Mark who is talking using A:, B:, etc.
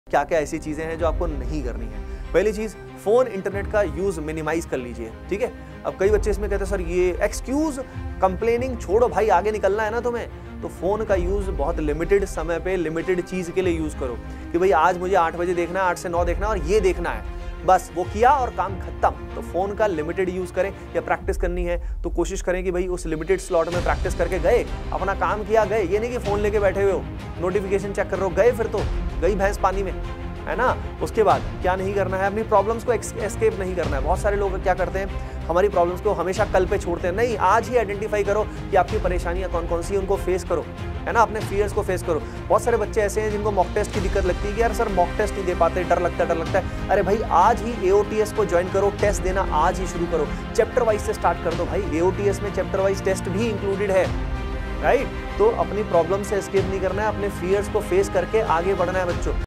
A: क्या क्या ऐसी चीजें हैं जो आपको नहीं करनी है। पहली चीज, फोन इंटरनेट का यूज मिनिमाइज कर लीजिए, ठीक है। अब कई बच्चे इसमें कहते हैं सर ये एक्सक्यूज कंप्लेनिंग छोड़ो भाई, आगे निकलना है ना तुम्हें, तो फोन का यूज बहुत लिमिटेड समय पे लिमिटेड चीज के लिए यूज करो कि भाई आज मुझे 8 बजे देखना है, 8 से 9 देखना है और ये देखना है, बस वो किया और काम खत्म। तो फोन का लिमिटेड यूज करें। या प्रैक्टिस करनी है तो कोशिश करें कि भाई उस लिमिटेड स्लॉट में प्रैक्टिस करके गए, अपना काम किया, गए। ये नहीं कि फोन लेके बैठे हुए हो, नोटिफिकेशन चेक कर रहे हो, गए फिर तो गई भैंस पानी में, है ना। उसके बाद क्या नहीं करना है, अपनी प्रॉब्लम्स को एस्केप नहीं करना है। बहुत सारे लोग क्या करते हैं, हमारी प्रॉब्लम्स को हमेशा कल पे छोड़ते हैं। नहीं, आज ही आइडेंटिफाई करो कि आपकी परेशानियां कौन कौन सी, उनको फेस करो, है ना, अपने फियर्स को फेस करो। बहुत सारे बच्चे ऐसे हैं जिनको मॉक टेस्ट की दिक्कत लगती है कि यार सर मॉक टेस्ट नहीं दे पाते, डर लगता है। अरे भाई आज ही AOTS को ज्वाइन करो, टेस्ट देना आज ही शुरू करो, चैप्टर वाइज से स्टार्ट कर दो भाई। AOTS में चैप्टर वाइज टेस्ट भी इंक्लूडेड है, राइट। तो अपनी प्रॉब्लम से एस्केप नहीं करना है, अपने फियर्स को फेस करके आगे बढ़ना है बच्चों।